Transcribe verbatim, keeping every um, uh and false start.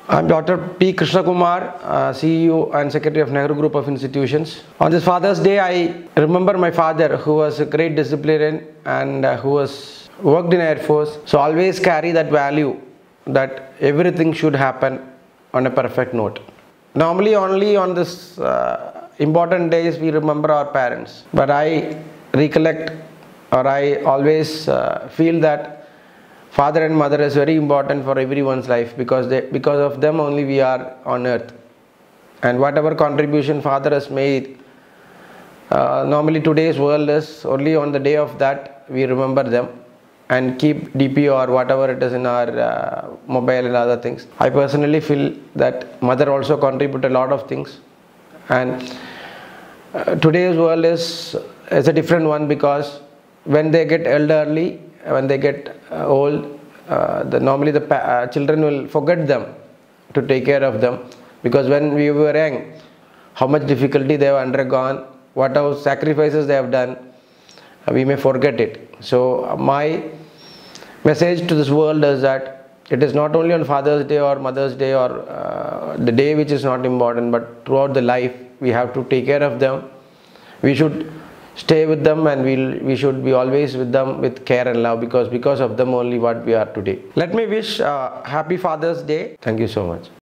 I'm Doctor P. Krishna Kumar, uh, C E O and Secretary of Nehru Group of Institutions. On this Father's Day, I remember my father, who was a great disciplinarian and uh, who was worked in Air Force. So always carry that value that everything should happen on a perfect note. Normally, only on this uh, important days we remember our parents. But I recollect, or I always uh, feel that father and mother is very important for everyone's life, because they because of them only we are on earth. And whatever contribution father has made, uh, normally today's world is only on the day of that we remember them and keep D P or whatever it is in our uh, mobile and other things. I personally feel that mother also contribute a lot of things, and uh, today's world is is a different one, because when they get elderly, when they get uh, old, uh, the, normally the uh, children will forget them to take care of them, because when we were young, how much difficulty they have undergone, whatever sacrifices they have done, uh, we may forget it. So uh, my message to this world is that it is not only on Father's Day or Mother's Day or uh, the day which is not important, but throughout the life we have to take care of them. We should stay with them, and we'll, we should be always with them with care and love, because because of them only what we are today. Let me wish uh, happy Father's Day. Thank you so much.